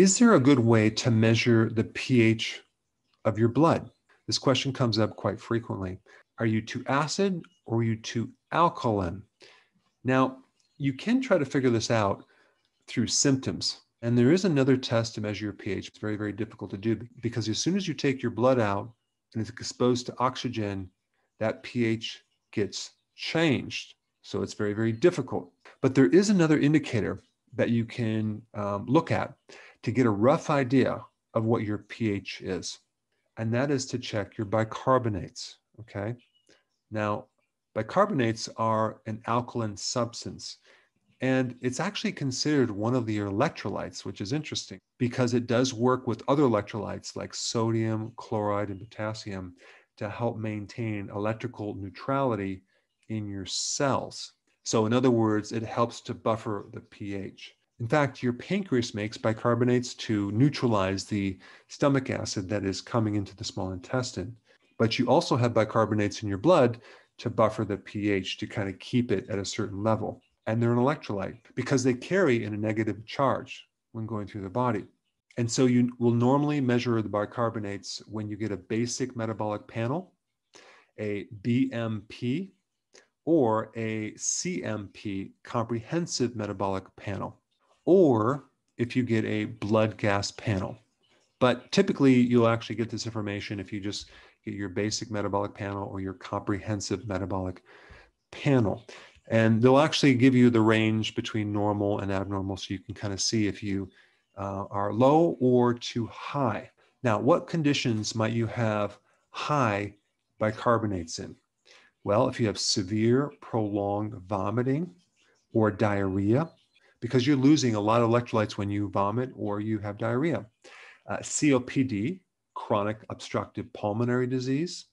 Is there a good way to measure the pH of your blood? This question comes up quite frequently. Are you too acid or are you too alkaline? Now, you can try to figure this out through symptoms. And there is another test to measure your pH. It's very, very difficult to do because as soon as you take your blood out and it's exposed to oxygen, that pH gets changed. So it's very, very difficult. But there is another indicator that you can look at to get a rough idea of what your pH is. And that is to check your bicarbonates, okay? Now, bicarbonates are an alkaline substance, and it's actually considered one of the electrolytes, which is interesting because it does work with other electrolytes like sodium, chloride, and potassium to help maintain electrical neutrality in your cells. So in other words, it helps to buffer the pH. In fact, your pancreas makes bicarbonates to neutralize the stomach acid that is coming into the small intestine. But you also have bicarbonates in your blood to buffer the pH to kind of keep it at a certain level. And they're an electrolyte because they carry a negative charge when going through the body. And so you will normally measure the bicarbonates when you get a basic metabolic panel, a BMP, or a CMP, comprehensive metabolic panel, or if you get a blood gas panel. But typically you'll actually get this information if you just get your basic metabolic panel or your comprehensive metabolic panel. And they'll actually give you the range between normal and abnormal so you can kind of see if you are low or too high. Now, what conditions might you have high bicarbonates in? Well, if you have severe prolonged vomiting or diarrhea, because you're losing a lot of electrolytes when you vomit or you have diarrhea. COPD, chronic obstructive pulmonary disease,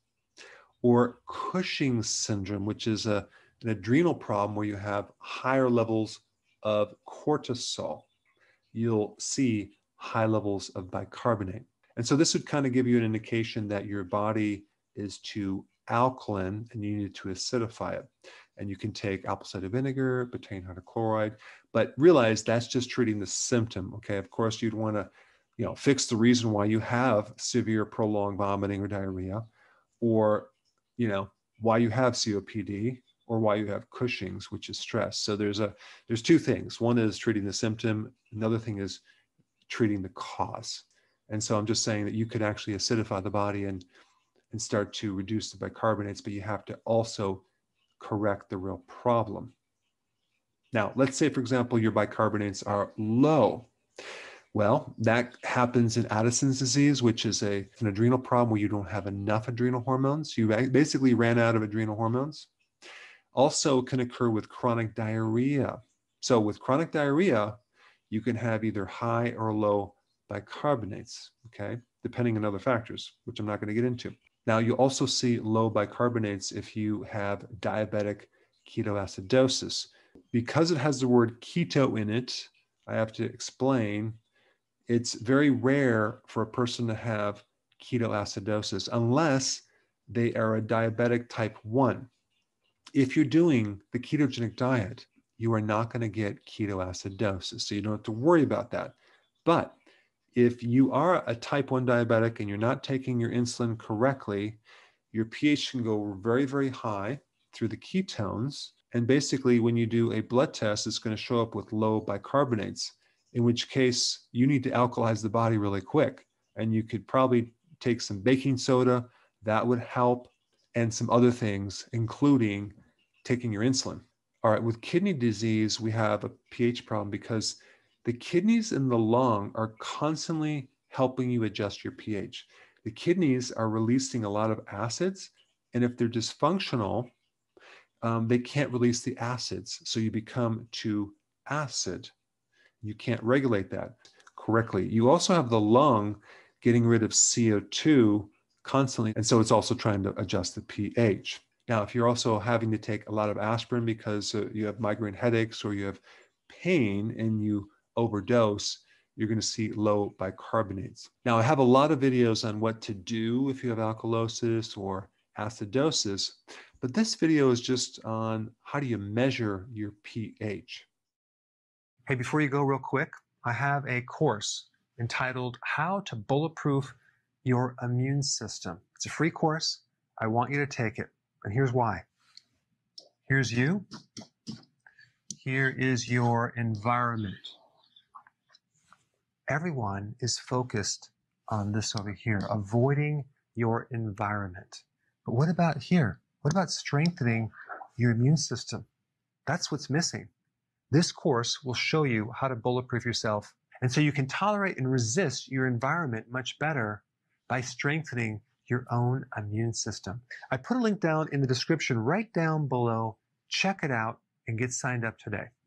or Cushing syndrome, which is an adrenal problem where you have higher levels of cortisol. You'll see high levels of bicarbonate. And so this would kind of give you an indication that your body is too alkaline and you need to acidify it. And you can take apple cider vinegar, betaine hydrochloride, but realize that's just treating the symptom. Okay, of course you'd want to, fix the reason why you have severe prolonged vomiting or diarrhea, or why you have COPD, or why you have Cushing's, which is stress. So there's two things. One is treating the symptom. Another thing is treating the cause. And so I'm just saying that you could actually acidify the body and start to reduce the bicarbonates, but you have to also correct the real problem. Now, let's say, for example, your bicarbonates are low. Well, that happens in Addison's disease, which is an adrenal problem where you don't have enough adrenal hormones. You basically ran out of adrenal hormones. Also can occur with chronic diarrhea. So with chronic diarrhea, you can have either high or low bicarbonates, okay, depending on other factors, which I'm not going to get into. Now, you also see low bicarbonates if you have diabetic ketoacidosis. Because it has the word keto in it, I have to explain, it's very rare for a person to have ketoacidosis unless they are a diabetic type 1. If you're doing the ketogenic diet, you are not going to get ketoacidosis, so you don't have to worry about that. But if you are a type 1 diabetic and you're not taking your insulin correctly, your pH can go very, very high through the ketones. And basically, when you do a blood test, it's going to show up with low bicarbonates, in which case you need to alkalize the body really quick. And you could probably take some baking soda, that would help, and some other things, including taking your insulin. All right, with kidney disease, we have a pH problem because the kidneys and the lung are constantly helping you adjust your pH. The kidneys are releasing a lot of acids, and if they're dysfunctional, they can't release the acids, so you become too acid. You can't regulate that correctly. You also have the lung getting rid of CO2 constantly, and so it's also trying to adjust the pH. Now, if you're also having to take a lot of aspirin because you have migraine headaches or you have pain and you overdose, you're going to see low bicarbonates. Now, I have a lot of videos on what to do if you have alkalosis or acidosis, but this video is just on how do you measure your pH. Hey, before you go real quick, I have a course entitled How to Bulletproof Your Immune System. It's a free course. I want you to take it. And here's why. Here's you. Here is your environment. Everyone is focused on this over here, avoiding your environment. But what about here? What about strengthening your immune system? That's what's missing. This course will show you how to bulletproof yourself, and so you can tolerate and resist your environment much better by strengthening your own immune system. I put a link down in the description right down below. Check it out and get signed up today.